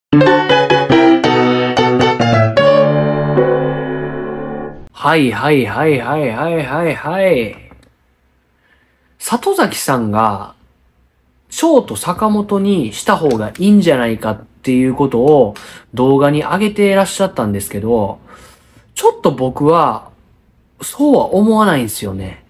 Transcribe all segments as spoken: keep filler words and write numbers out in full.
はいはいはいはいはいはいはい。里崎さんが、ショート坂本にした方がいいんじゃないかっていうことを動画に上げていらっしゃったんですけど、ちょっと僕は、そうは思わないんですよね。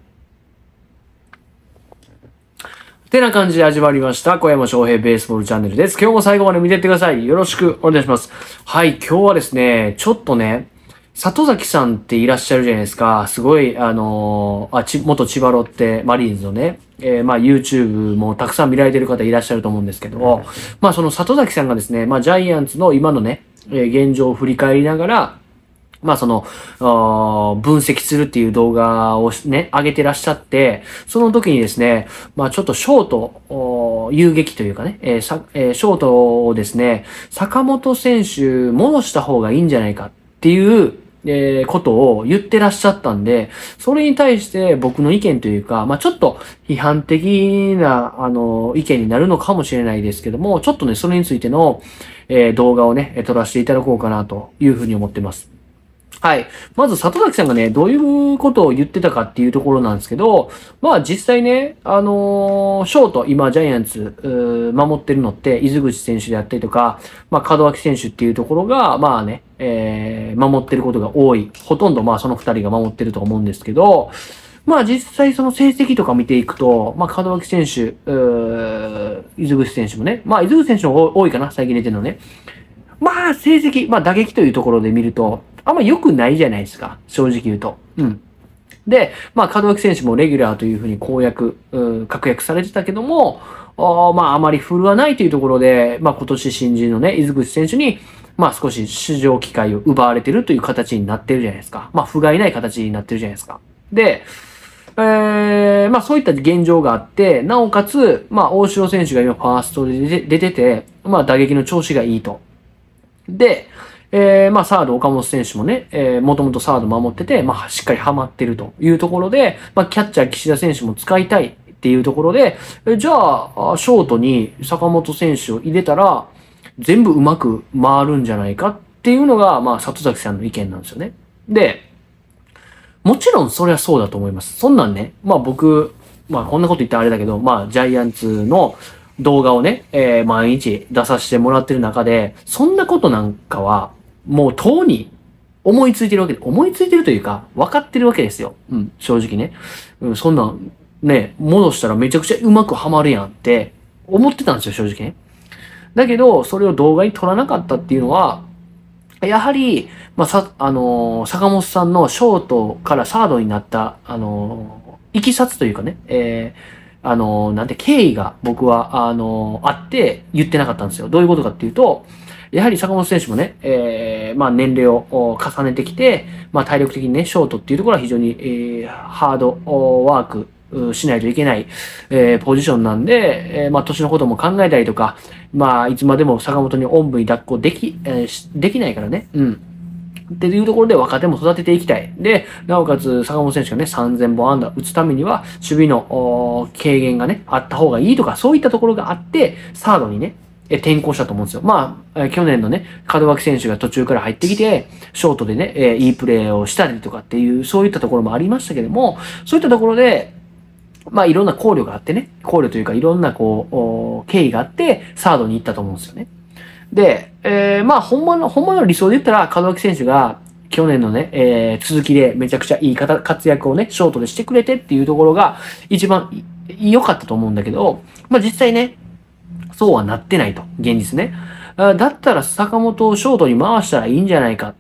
てな感じで始まりました。小山翔平ベースボールチャンネルです。今日も最後まで見てってください。よろしくお願いします。はい、今日はですね、ちょっとね、里崎さんっていらっしゃるじゃないですか。すごい、あのー、あ、ち、元千葉ロッテマリーンズのね、えー、まあ YouTube もたくさん見られてる方いらっしゃると思うんですけど、まあその里崎さんがですね、まあジャイアンツの今のね、えー、現状を振り返りながら、まあその、分析するっていう動画をね、上げてらっしゃって、その時にですね、まあちょっとショート、遊撃というかね、えーさえー、ショートをですね、坂本選手戻した方がいいんじゃないかっていう、えー、ことを言ってらっしゃったんで、それに対して僕の意見というか、まあちょっと批判的な、あの、意見になるのかもしれないですけども、ちょっとね、それについての、えー、動画をね、撮らせていただこうかなというふうに思ってます。はい。まず、里崎さんがね、どういうことを言ってたかっていうところなんですけど、まあ実際ね、あのー、ショート、今、ジャイアンツ、守ってるのって、伊豆口選手であったりとか、まあ、門脇選手っていうところが、まあね、えー、守ってることが多い。ほとんど、まあ、その二人が守ってると思うんですけど、まあ実際その成績とか見ていくと、まあ、門脇選手、伊豆口選手もね、まあ、伊豆口選手の方が多いかな、最近出てるのね。まあ、成績、まあ、打撃というところで見ると、あんま良くないじゃないですか。正直言うと。うん。で、まあ、門脇選手もレギュラーというふうに公約、確約されてたけども、あまあ、あまり振るわないというところで、まあ、今年新人のね、伊豆口選手に、まあ、少し出場機会を奪われてるという形になってるじゃないですか。まあ、不甲斐ない形になってるじゃないですか。で、えー、まあそういった現状があって、なおかつ、まあ大城選手が今ファーストで出てて、まあ打撃の調子がいいと。で、えー、まあ、サード、岡本選手もね、えー、もともとサード守ってて、まあ、しっかりハマってるというところで、まあ、キャッチャー、岸田選手も使いたいっていうところで、えじゃあ、ショートに坂本選手を入れたら、全部うまく回るんじゃないかっていうのが、まあ、里崎さんの意見なんですよね。で、もちろんそれはそうだと思います。そんなんね、まあ僕、まあこんなこと言ったらあれだけど、まあジャイアンツの動画をね、えー、毎日出させてもらってる中で、そんなことなんかは、もうとうに思いついてるわけで、思いついてるというか、分かってるわけですよ。うん、正直ね。うん、そんなんね、戻したらめちゃくちゃうまくはまるやんって思ってたんですよ、正直ね。だけど、それを動画に撮らなかったっていうのは、やはり、まあ、さ、あのー、坂本さんのショートからサードになった、あのー、いきさつというかね、えー、あのー、なんて経緯が僕は、あのー、あって言ってなかったんですよ。どういうことかっていうと、やはり坂本選手もね、えー、まあ年齢を重ねてきて、まあ体力的にね、ショートっていうところは非常に、えー、ハードワーク、しないといけない、えー、ポジションなんで、えー、まあ、年のことも考えたりとか、まあ、いつまでも坂本におんぶに抱っこでき、えー、できないからね。うん。っていうところで若手も育てていきたい。で、なおかつ坂本選手がね、さんぜんぼん安打打つためには、守備の軽減がね、あった方がいいとか、そういったところがあって、サードにね、転向したと思うんですよ。まあ、去年のね、門脇選手が途中から入ってきて、ショートでね、えー、いいプレーをしたりとかっていう、そういったところもありましたけども、そういったところで、まあいろんな考慮があってね、考慮というかいろんなこう、経緯があって、サードに行ったと思うんですよね。で、えー、まあほんまの、ほんまの理想で言ったら、門脇選手が去年のね、えー、続きでめちゃくちゃいい活躍をね、ショートでしてくれてっていうところが一番良かったと思うんだけど、まあ実際ね、そうはなってないと、現実ね。だったら坂本をショートに回したらいいんじゃないかって、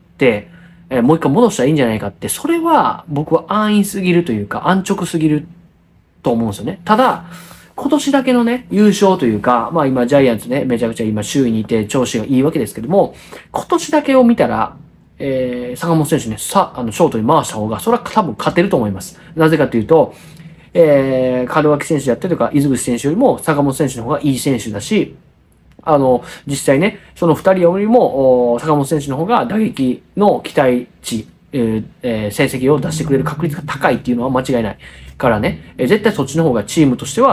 えー、もう一回戻したらいいんじゃないかって、それは僕は安易すぎるというか、安直すぎると思うんですよね。ただ、今年だけのね、優勝というか、まあ今ジャイアンツね、めちゃくちゃ今周囲にいて調子がいいわけですけども、今年だけを見たら、えー、坂本選手ね、さ、あの、ショートに回した方が、それは多分勝てると思います。なぜかというと、えー、門脇選手であったりとか、伊豆口選手よりも坂本選手の方がいい選手だし、あの、実際ね、その二人よりも、坂本選手の方が打撃の期待値、えーえー、成績を出してくれる確率が高いっていうのは間違いないからね、えー、絶対そっちの方がチームとしては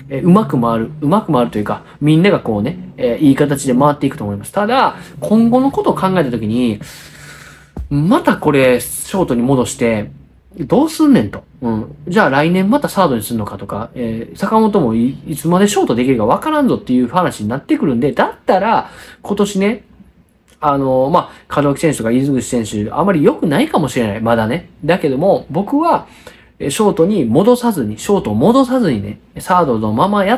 えーうまく回る、うまく回るというか、みんながこうね、えーいい形で回っていくと思います。ただ、今後のことを考えたときに、またこれ、ショートに戻して、どうすんねんと。うん。じゃあ来年またサードにするのかとか、えー、坂本もいいつまでショートできるかわからんぞっていう話になってくるんで、だったら、今年ね、あのーまあ、門脇選手とか伊豆口選手、あまり良くないかもしれない。まだね。だけども、僕は、えーショートに戻さずに、ショートを戻さずにね、サードのままやって、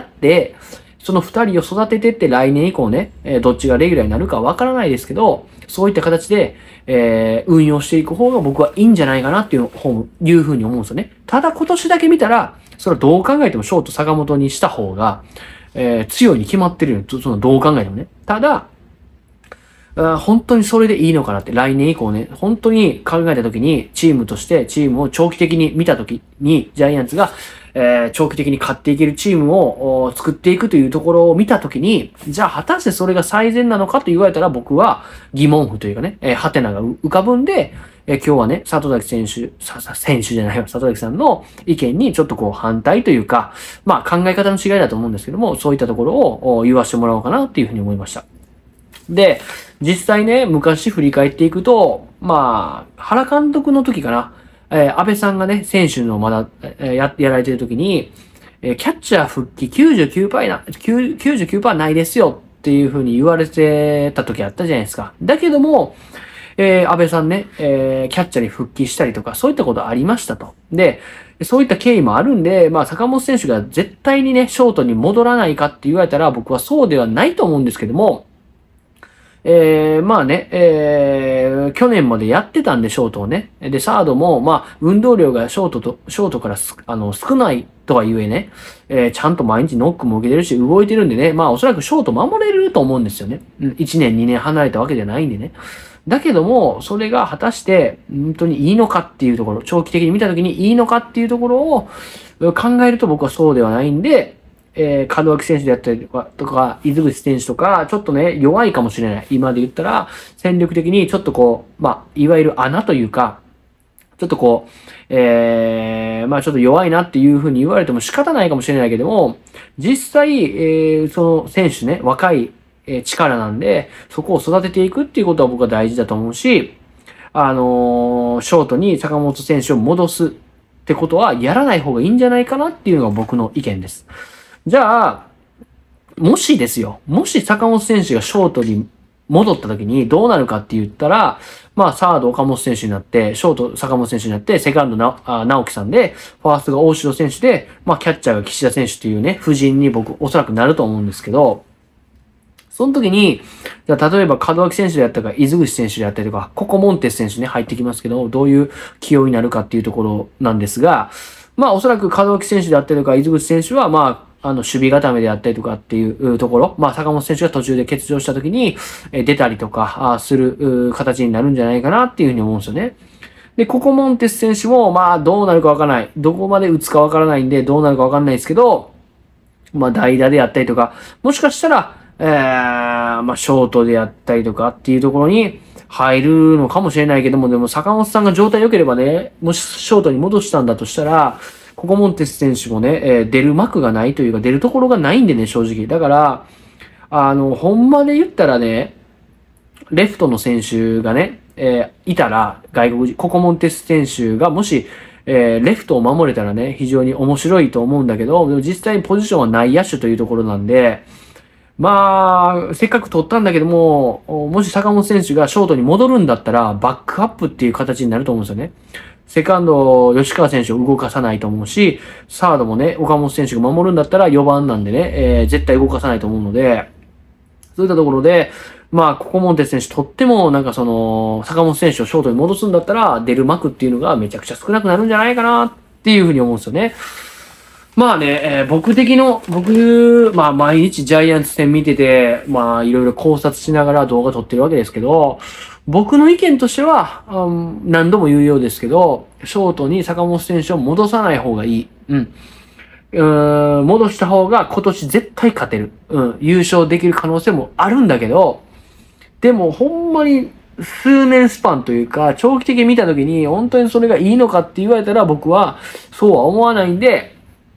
その二人を育ててって来年以降ね、えーどっちがレギュラーになるかわからないですけど、そういった形で、えー運用していく方が僕はいいんじゃないかなっていういうふうに思うんですよね。ただ今年だけ見たら、それはどう考えてもショート坂本にした方が、えー強いに決まってるよ。そのどう考えてもね。ただ、あ本当にそれでいいのかなって、来年以降ね、本当に考えたときに、チームとして、チームを長期的に見たときに、ジャイアンツが、えー長期的に勝っていけるチームをお作っていくというところを見たときに、じゃあ果たしてそれが最善なのかと言われたら僕は疑問符というかね、えー、ハテナが浮かぶんで、えー今日はね、里崎選手、さ、さ、選手じゃないわ、里崎さんの意見にちょっとこう反対というか、まあ考え方の違いだと思うんですけども、そういったところをお言わせてもらおうかなっていうふうに思いました。で、実際ね、昔振り返っていくと、まあ、原監督の時かな、えー安倍さんがね、選手のまだ、えーや、やられてる時に、えーキャッチャー復帰きゅうじゅうきゅうパーセントな、きゅうじゅうきゅうパーセントないですよっていう風に言われてた時あったじゃないですか。だけども、えー安倍さんね、えーキャッチャーに復帰したりとか、そういったことありましたと。で、そういった経緯もあるんで、まあ、坂本選手が絶対にね、ショートに戻らないかって言われたら、僕はそうではないと思うんですけども、えー、まあね、えー、去年までやってたんで、ショートをね。で、サードも、まあ、運動量がショートと、ショートからす、あの、少ないとはゆえね、えー、ちゃんと毎日ノックも受けてるし、動いてるんでね、まあ、おそらくショート守れると思うんですよね。うん、いちねん、にねん離れたわけじゃないんでね。だけども、それが果たして、本当にいいのかっていうところ、長期的に見たときにいいのかっていうところを考えると僕はそうではないんで、えー、門脇選手であったりとか、とか、伊豆口選手とか、ちょっとね、弱いかもしれない。今で言ったら、戦力的にちょっとこう、まあ、いわゆる穴というか、ちょっとこう、えー、まあちょっと弱いなっていうふうに言われても仕方ないかもしれないけども、実際、えー、その選手ね、若い、えー力なんで、そこを育てていくっていうことは僕は大事だと思うし、あのーショートに坂本選手を戻すってことはやらない方がいいんじゃないかなっていうのが僕の意見です。じゃあ、もしですよ、もし坂本選手がショートに戻った時にどうなるかって言ったら、まあ、サード岡本選手になって、ショート坂本選手になって、セカンドな、あ直樹さんで、ファーストが大城選手で、まあ、キャッチャーが岸田選手っていうね、布陣に僕、おそらくなると思うんですけど、その時に、じゃあ例えば門脇選手であったりとか、伊豆口選手であったりとか、ココモンテス選手ね、入ってきますけど、どういう起用になるかっていうところなんですが、まあおそらく門脇選手であったりとか、伊豆口選手は、まあ、あの、守備固めであったりとかっていうところ、まあ坂本選手が途中で欠場した時に、え出たりとか、あする形になるんじゃないかなっていうふうに思うんですよね。で、ココモンテス選手も、まあどうなるかわからない。どこまで打つかわからないんで、どうなるかわかんないですけど、まあ代打であったりとか、もしかしたら、えー、まあ、ショートであったりとかっていうところに入るのかもしれないけども、でも坂本さんが状態良ければね、もしショートに戻したんだとしたら、ココモンテス選手もね、えー出る幕がないというか、出るところがないんでね、正直。だから、あの、ほんまで言ったらね、レフトの選手がね、えーいたら、外国人、ココモンテス選手がもし、えーレフトを守れたらね、非常に面白いと思うんだけど、でも実際にポジションは内野手というところなんで、まあ、せっかく取ったんだけども、もし坂本選手がショートに戻るんだったら、バックアップっていう形になると思うんですよね。セカンド、吉川選手を動かさないと思うし、サードもね、岡本選手が守るんだったらよばんなんでね、えー絶対動かさないと思うので、そういったところで、まあ、ココモンテ選手とっても、なんかその、坂本選手をショートに戻すんだったら、出る幕っていうのがめちゃくちゃ少なくなるんじゃないかなっていうふうに思うんですよね。まあね、えー僕的の、僕、まあ毎日ジャイアンツ戦見てて、まあいろいろ考察しながら動画撮ってるわけですけど、僕の意見としては、うん、何度も言うようですけど、ショートに坂本選手を戻さない方がいい。うん。うーん、戻した方が今年絶対勝てる。うん。優勝できる可能性もあるんだけど、でもほんまに数年スパンというか、長期的に見たときに本当にそれがいいのかって言われたら僕はそうは思わないんで、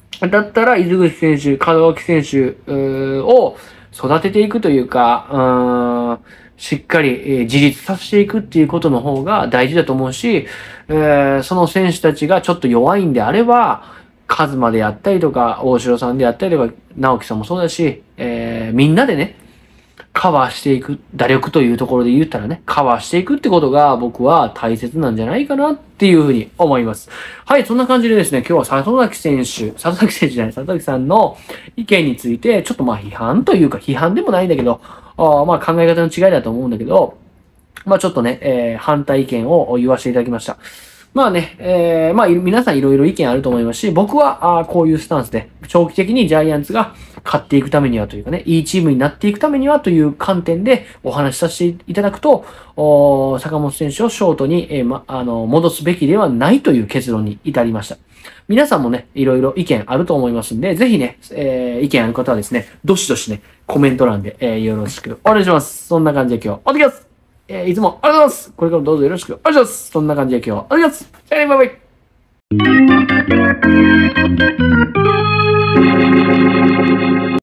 だったら、伊豆口選手、門脇選手うーを育てていくというか、うーんしっかり、えー自立させていくっていうことの方が大事だと思うし、えーその選手たちがちょっと弱いんであれば、カズマであったりとか、大城さんであったりとか、直樹さんもそうだし、えーみんなでね、カバーしていく、打力というところで言ったらね、カバーしていくってことが僕は大切なんじゃないかなっていうふうに思います。はい、そんな感じでですね、今日は里崎選手、里崎選手じゃない、里崎さんの意見について、ちょっとまあ批判というか、批判でもないんだけど、あまあ考え方の違いだと思うんだけど、まあちょっとね、えー反対意見を言わせていただきました。まあね、えー、まあ皆さんいろいろ意見あると思いますし、僕はあこういうスタンスで、長期的にジャイアンツが勝っていくためにはというかね、いいチームになっていくためにはという観点でお話しさせていただくと、お坂本選手をショートに、えーま、あの戻すべきではないという結論に至りました。皆さんもね、いろいろ意見あると思いますんで、ぜひね、えー、意見ある方はですね、どしどしね、コメント欄で、えー、よろしくお願いします。そんな感じで今日、お願いします。えー、いつもありがとうございます。これからもどうぞよろしくお願いします。そんな感じで今日はお願いします。じゃあね、バイバイ。